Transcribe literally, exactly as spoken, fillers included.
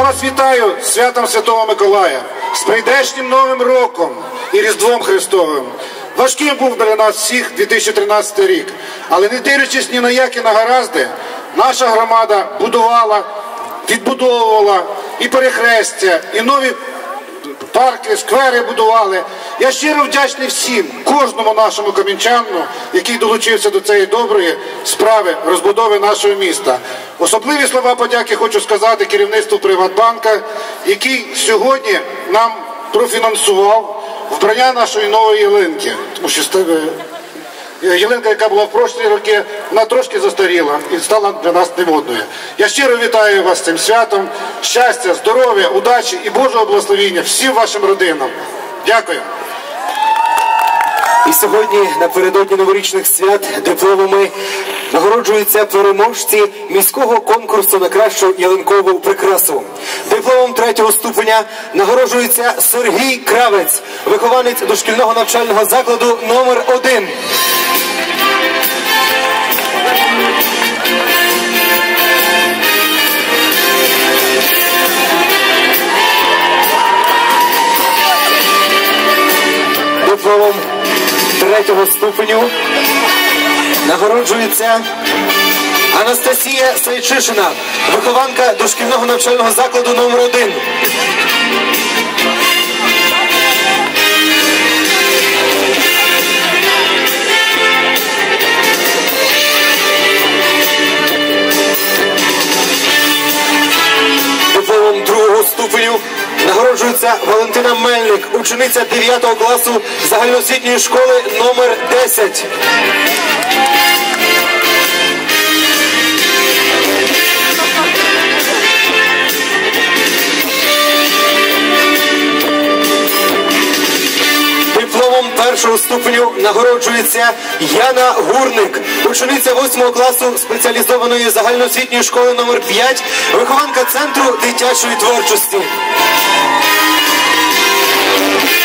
вас вітаю з святом Святого Миколая, з прийдешнім Новим роком і Різдвом Христовим. Важким був для нас всіх дві тисячі тринадцятий рік, але не дивлячись ні на які негаразди, наша громада будувала, відбудовувала і перехрестя, і нові парки, сквери будували. Я щиро вдячний всім, кожному нашому кам'янчанину, який долучився до цієї доброї справи розбудови нашого міста. Особливі слова подяки хочу сказати керівництву Приватбанка, який сьогодні нам профінансував вбрання нашої нової ялинки. Тому що ялинка, яка була в прошлі роки, вона трошки застаріла і стала для нас немодною. Я щиро вітаю вас з цим святом. Щастя, здоров'я, удачі і Божого благословення всім вашим родинам. Дякую. І сьогодні, напередодні новорічних свят, дипломами нагороджуються переможці міського конкурсу на кращу ялинкову прикрасу. Дипломом третього ступеня нагороджується Сергій Кравець, вихованець дошкільного навчального закладу номер один. Дипломом третього ступеню нагороджується Анастасія Сайчишина, вихованка дошкільного навчального закладу номер один. Дипломом другого ступеню нагороджується Валентина Мельник, учениця дев'ятого класу загальноосвітньої школи номер десять. Дипломом першого ступеню нагороджується Яна Гурник, учениця восьмого класу спеціалізованої загальноосвітньої школи номер п'ять, вихованка Центру дитячої творчості.